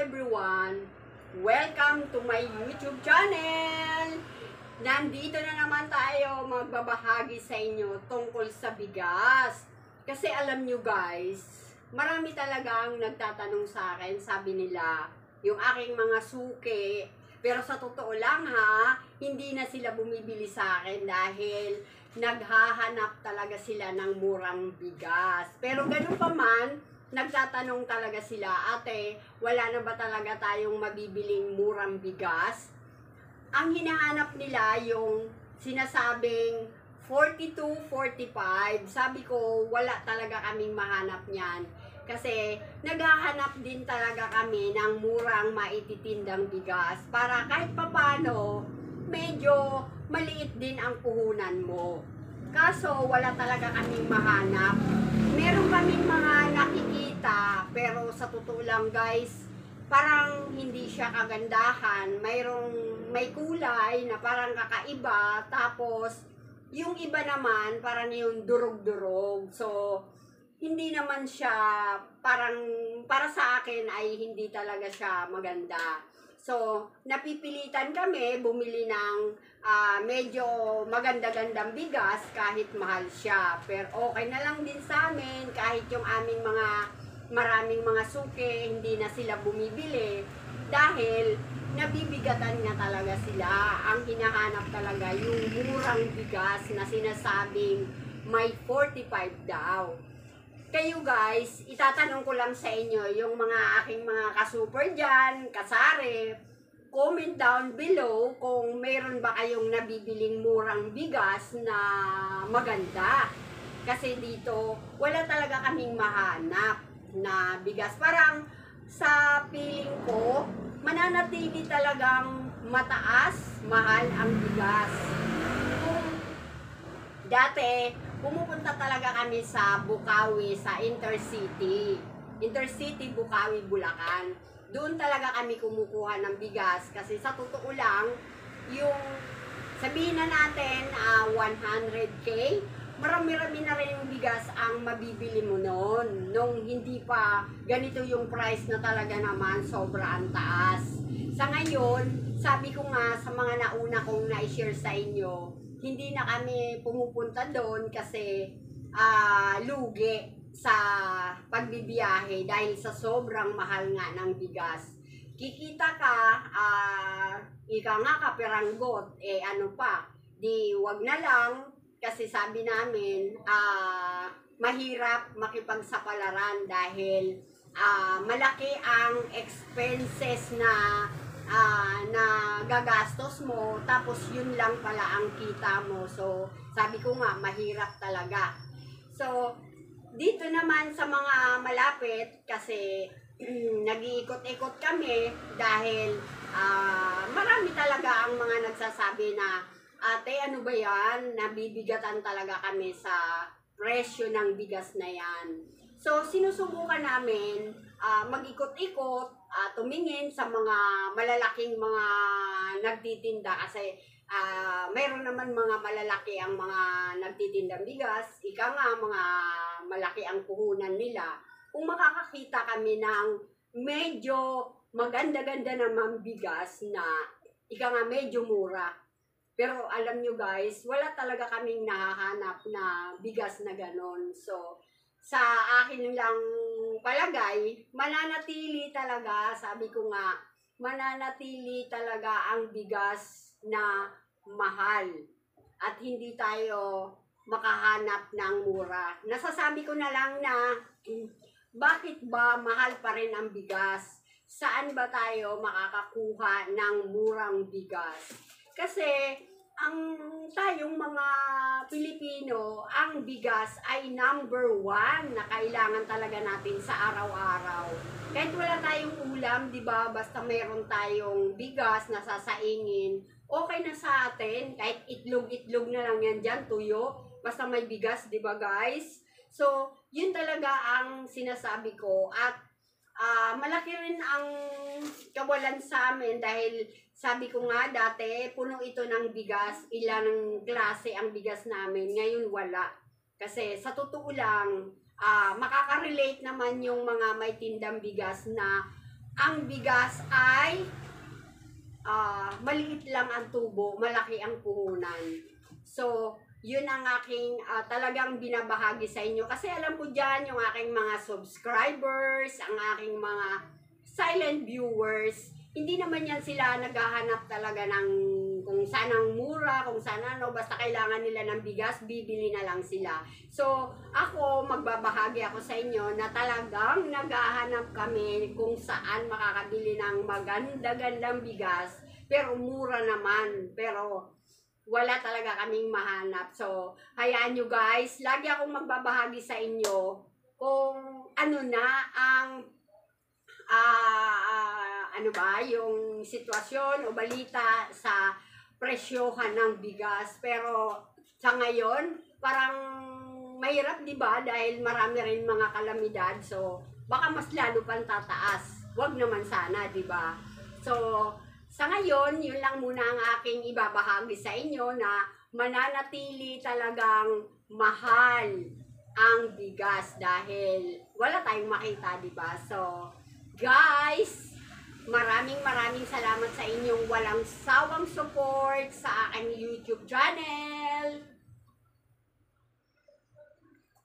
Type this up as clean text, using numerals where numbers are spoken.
everyone! Welcome to my YouTube channel! Nandito na naman tayo magbabahagi sa inyo tungkol sa bigas. Kasi alam nyo guys, marami talagang nagtatanong sa akin, sabi nila, yung aking mga suki, pero sa totoo lang ha, hindi na sila bumibili sa akin dahil naghahanap talaga sila ng murang bigas. Pero ganun pa man, nagtatanong talaga sila, ate, wala na ba talaga tayong mabibiling murang bigas? Ang hinahanap nila yung sinasabing 42, 45. Sabi ko, wala talaga kaming mahanap niyan. Kasi naghahanap din talaga kami ng murang maititindang bigas para kahit papano, medyo maliit din ang puhunan mo. Kaso wala talaga kaming mahanap. Meron kaming mga nakikita, pero sa totoo lang guys, parang hindi siya kagandahan. May kulay na parang kakaiba, tapos yung iba naman parang yung durog-durog. So hindi naman siya parang, para sa akin ay hindi talaga siya maganda. So, napipilitan kami bumili ng medyo maganda-gandang bigas kahit mahal siya. Pero okay na lang din sa amin kahit yung aming maraming mga suki, hindi na sila bumibili dahil nabibigatan nga talaga sila. Ang hinahanap talaga yung murang bigas na sinasabing may 45 daw. Kayo guys, itatanong ko lang sa inyo, yung mga aking mga kasuper dyan, kasare, comment down below kung mayroon ba kayong nabibiling murang bigas na maganda. Kasi dito, wala talaga kaming mahanap na bigas. Parang sa feeling ko, mananatili talagang mataas, mahal ang bigas. Kung dati, pumupunta talaga kami sa Bukawi, sa Intercity. Intercity, Bukawi, Bulacan. Doon talaga kami kumukuha ng bigas kasi sa totoo lang, yung sabihin na natin 100k, marami-rami na rin yung bigas ang mabibili mo noon. Nung hindi pa ganito yung price na talaga naman, sobrang taas. Sa ngayon, sabi ko nga sa mga nauna kong na-share sa inyo, hindi na kami pumupunta doon kasi lugi sa pagbibiyahe dahil sa sobrang mahal nga ng bigas. Kikita ka, ika nga kaperanggot, ano pa, di wag na lang kasi sabi namin, mahirap makipagsapalaran dahil malaki ang expenses na gagastos mo, tapos yun lang pala ang kita mo. So, sabi ko nga, mahirap talaga. So, dito naman sa mga malapit, kasi nag-iikot-ikot kami dahil marami talaga ang mga nagsasabi na, ate, ano ba yan? Nabibigatan talaga kami sa presyo ng bigas na yan. So, sinusubukan namin mag-ikot-ikot, tumingin sa mga malalaking mga nagtitinda kasi mayroon naman mga malalaki ang mga nagtitindang bigas, ika nga mga malaki ang puhunan nila. Kung makakakita kami ng medyo maganda-ganda naman bigas na ika nga medyo mura. Pero alam nyo guys, wala talaga kaming nahahanap na bigas na ganon. So, sa akin lang palagay, mananatili talaga, sabi ko nga, mananatili talaga ang bigas na mahal at hindi tayo makahanap ng mura. Nasasabi ko na lang na, bakit ba mahal pa rin ang bigas? Saan ba tayo makakakuha ng murang bigas? Kasi, tayong mga Pilipino, ang bigas ay number 1 na kailangan talaga natin sa araw-araw. Kahit wala tayong ulam, di ba, basta mayroon tayong bigas na sasaingin, okay na sa atin. Kahit itlog-itlog na lang yan dyan, tuyo, basta may bigas, di ba guys? So, yun talaga ang sinasabi ko. At malaki rin ang kawalan sa amin dahil sabi ko nga dati, puno ito ng bigas, ilang klase ang bigas namin, ngayon wala. Kasi sa totoo lang, makaka-relate naman yung mga may tindang bigas na ang bigas ay maliit lang ang tubo, malaki ang puhunan. So, yun ang aking talagang binabahagi sa inyo. Kasi alam ko dyan yung aking mga subscribers, ang aking mga silent viewers, hindi naman yan sila naghahanap talaga ng kung saan ang mura, kung saan ano, basta kailangan nila ng bigas, bibili na lang sila. So, ako, magbabahagi ako sa inyo na talagang naghahanap kami kung saan makakabili ng maganda-gandang bigas, pero mura naman, pero wala talaga kaming mahanap. So, hayaan nyo guys, lagi akong magbabahagi sa inyo kung ano na ang ano ba, yung sitwasyon o balita sa presyohan ng bigas. Pero sa ngayon, parang mahirap, di ba? Dahil marami rin mga kalamidad. So, baka mas lalo pang tataas. Wag naman sana, di ba? So, sa ngayon, yun lang muna ang aking ibabahagi sa inyo na mananatili talagang mahal ang bigas dahil wala tayong makita, di ba? So, guys, maraming salamat sa inyong walang sawang support sa aking YouTube channel.